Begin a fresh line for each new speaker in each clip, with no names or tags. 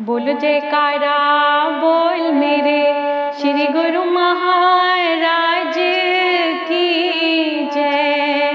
बोल जयकारा बोल मेरे श्री गुरु महाराज की जय।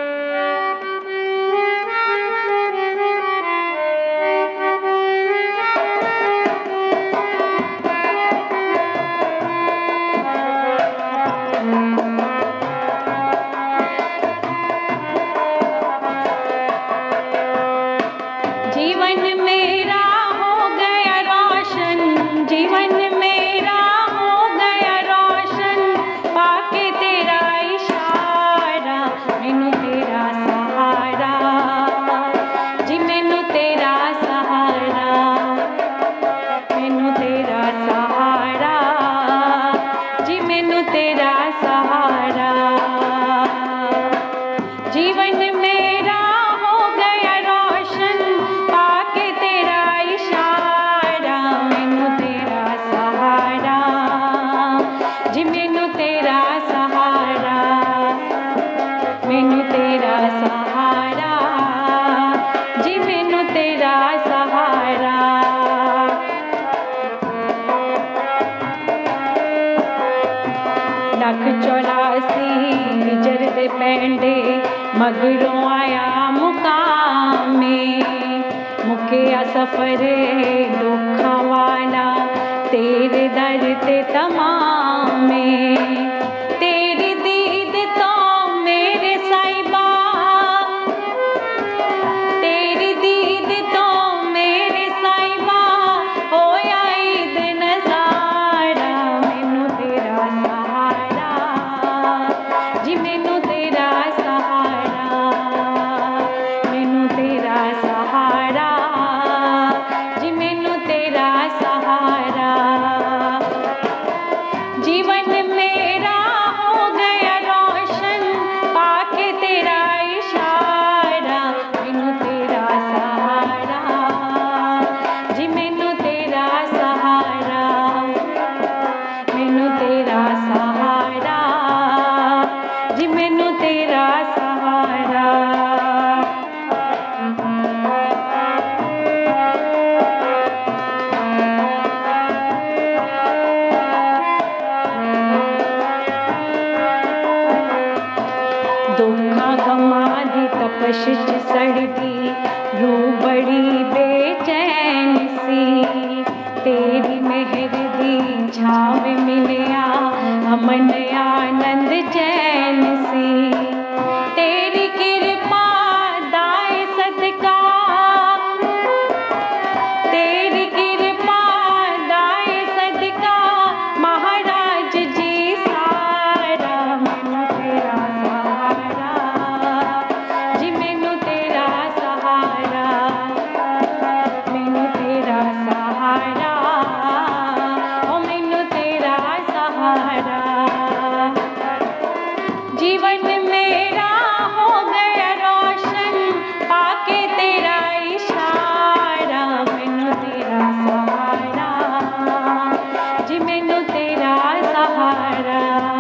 जीवन मेरा हो गया रोशन, जीवन मेरा हो गया रोशन, पाके तेरा इशारा मैनू तेरा सहारा, जी मैनू तेरा सहारा, मैनू तेरा सहारा, जी मैनू तेरा सहारा। जीवन मेरा हो गया रोशन, पाके तेरा इशारा मैनू तेरा सहारा, जी मैनू तेरा सहारा, मैनू तेरा सहारा, जी मैनू तेरा सहारा। लख 84 हिजर दे पैंडे मगरों आया मुकामे, मुकिया सफर दुखा वाला तेरे दर ते तमामे। तेरी दीद तो मेरे साहिबा, तेरी दीद तो मेरे साहिबा, होया ईद नज़ारा मैनू तेरा सहारा, जी मैनू तेरा सहारा, मैनू तेरा सहारा, जी मैनू तेरा सहारा। जीवन मेरा हो गया रोशन, पाके तेरा इशारा मैनू तेरा सहारा, जी मैनू तेरा सहारा, मैनू तेरा सहारा, जी मैनू तेरा सहारा। दुखा गमा दी तपश च सड़दी रूह बड़ी बेचैन सी, तेरी मेहर दी छाव मिलिया अमन आनंद चैन सी। तेरी कृपा दाए सदका, तेरी कृपा दाए सदका, महाराज जी सारा मैनू तेरा सहारा, जी मैनू तेरा सहारा, मैनू तेरा सहारा, ओ मैनू तेरा सहारा। जीवन मेरा हो गया रोशन, पाके तेरा इशारा मैनू तेरा सहारा, जी मैनू तेरा सहारा।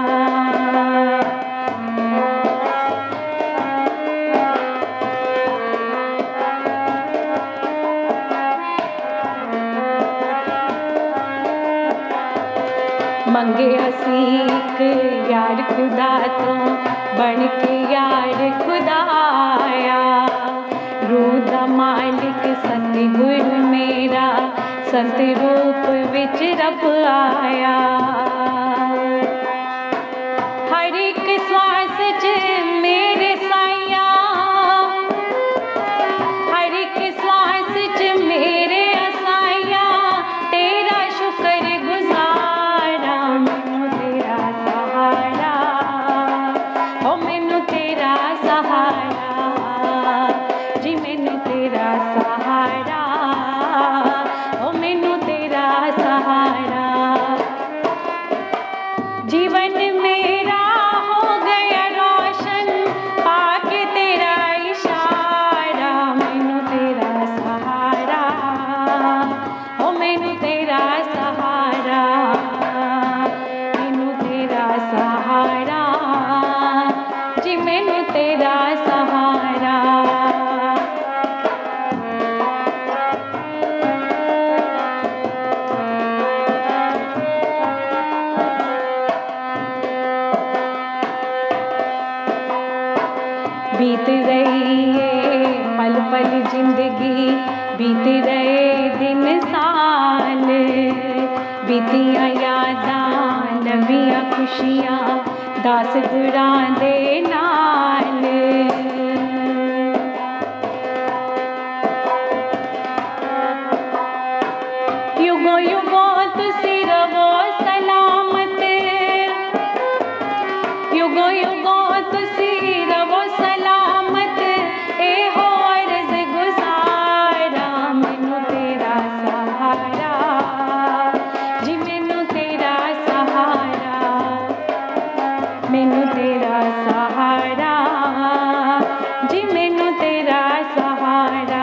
मंगे असीक यार खुदा तो बन के यार खुदा आया, रूह दा मालिक सतगुरु मेरा, संत रूप विच रब आया। हर एक श्वास च मेरे साइया, हर एक श्वास च मेरे असाइया, तेरा शुक्र गुजारा मैनू तेरा सहारा, ओ मैनू तेरा सहारा, जी मैनू तेरा सहारा, ओ मैनू तेरा सहारा। जीवन मेरा हो गया रोशन, पाके तेरा इशारा मैनू तेरा सहारा, ओ मैनू तेरा सहारा, मैनू तेरा सहारा, जी मैनू तेरा सहारा। बीत रही है पल पल जिंदगी, बीत रहे दिन साल, बीतियां यादां नवियां खुशियां दास गुरां दे नाल। युगों युगों तुसी रवो सलामत, युगों युगों तुसी रवो सलामत, ए हो अर्ज़ गुज़ारा मैनू तेरा सहारा, जी मैनू तेरा सहारा, मैनू तेरा सहारा, जी मैनू तेरा सहारा।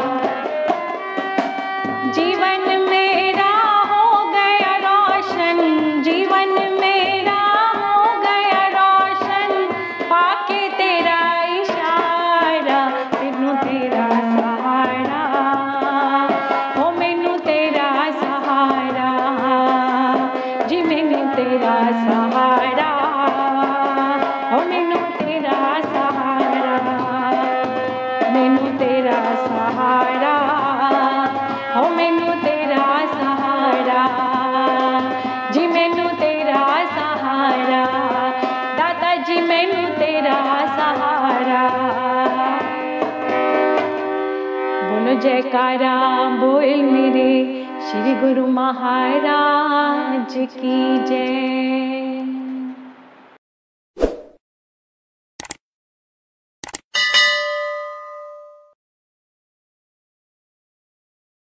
जीवन मेरा हो गया रोशन, जीवन मेरा हो गया रोशन, पाके तेरा इशारा मैनू तेरा सहारा, हो मैनू तेरा सहारा, जी मैनू तेरा सहारा, हो मैनू तेरा सहारा, मैनू तेरा सहारा, हो मैनू तेरा सहारा, जी मैनू तेरा सहारा, दादा जी मैनू तेरा सहारा। बोलो जयकारा बोल मेरे श्री गुरु महाराज की जय।